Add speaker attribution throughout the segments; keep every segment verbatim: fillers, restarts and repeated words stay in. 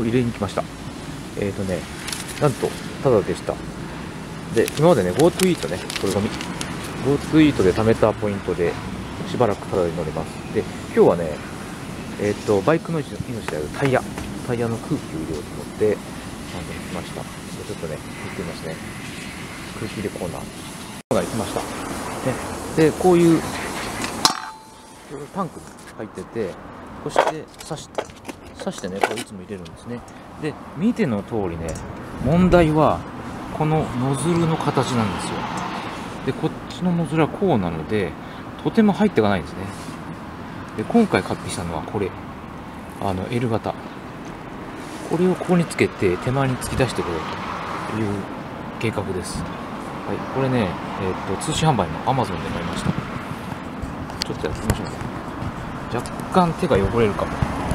Speaker 1: 入れに来ました。えっ、ー、とね、なんと、ただでした。で、今までね、GoTo イートね、これゴミ。GoTo イートで貯めたポイントで、しばらくただで乗れます。で、今日はね、えっ、ー、と、バイクの命であるタイヤ、タイヤの空気を入れようと思って、なんで来ました。ちょっとね、行ってみますね。空気入れコーナー。が行きました。で、でこういう、タンクに入ってて、そして刺して、刺してね、こういつも入れるんですね。で、見ての通りね、問題は、このノズルの形なんですよ。で、こっちのノズルはこうなので、とても入っていかないんですね。で、今回買ってきたのはこれ。あの、L 型。これをここにつけて、手前に突き出してこようという計画です。はい、これね、えっと、通信販売の Amazon で買いました。ちょっとやってみましょう。若干手が汚れるかも。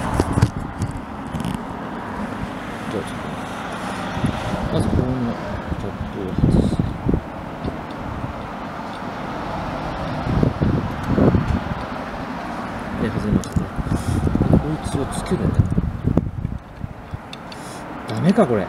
Speaker 1: じゃあちょっと、まずこのキャップを外す。で、外れましたね。こいつをつけるんだ。ダメか、これ。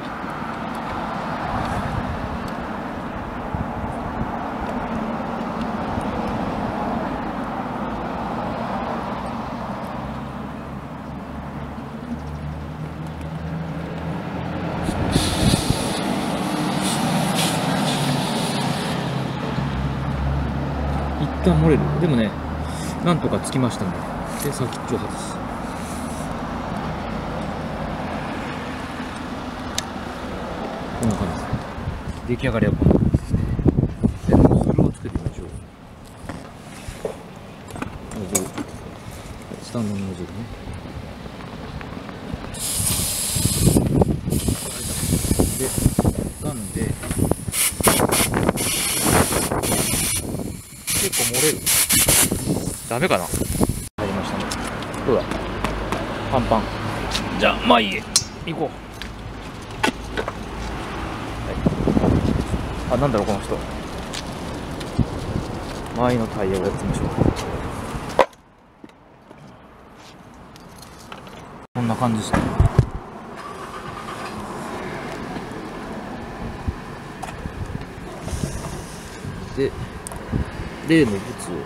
Speaker 1: 一旦漏れる。でもね、なんとかつきましたね。で、先っちょを外す。こんな感じです。出来上がりはこんな感じですね。で、ノズルをつけてみましょう。ノズル。スタンドのノズルね。で、なんで、結構漏れる。ダメかな。入りましたね。どうだ。パンパン。じゃあ、前へ行こう。はい、あ、なんだろう、この人。前のタイヤをやってみましょう。こんな感じですね。で、例のブツを。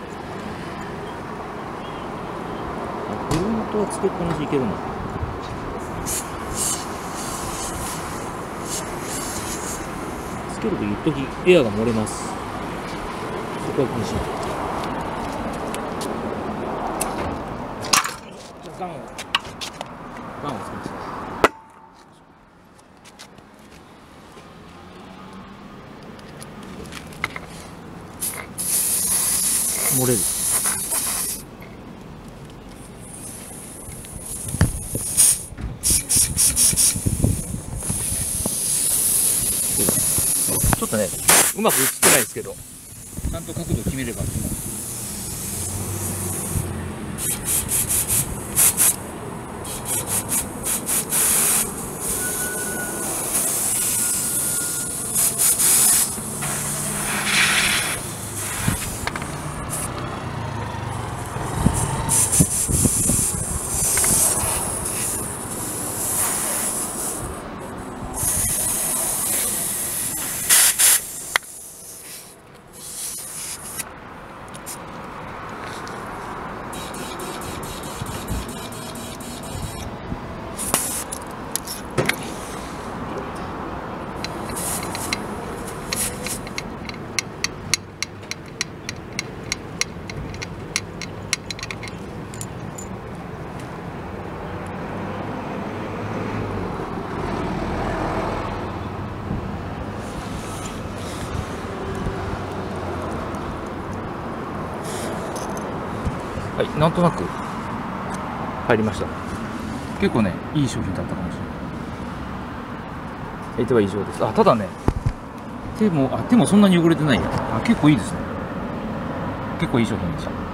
Speaker 1: あ、フロントはつけっぱなしいけるな。つけるとき一時エアが漏れます。そこは気にしない。ガンを、ガンをつけました。漏れる。ちょっとね、うまく映ってないですけど、ちゃんと角度決めれば決まる。はい、なんとなく入りました。結構ね、いい商品だったかもしれない。では以上です。あ、ただね、手も、あ、手もそんなに汚れてないや。あ、結構いいですね。結構いい商品でした。